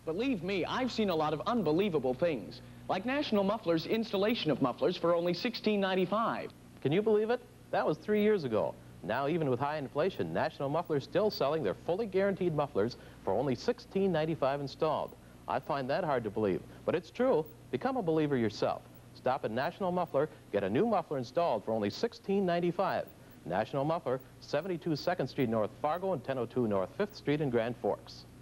Believe me, I've seen a lot of unbelievable things, like National Muffler's installation of mufflers for only $16.95. Can you believe it? That was 3 years ago. Now, even with high inflation, National Muffler's still selling their fully guaranteed mufflers for only $16.95 installed. I find that hard to believe, but it's true. Become a believer yourself. Stop at National Muffler, get a new muffler installed for only $16.95. National Muffler, 72 2nd Street North, Fargo, and 1002 North 5th Street in Grand Forks.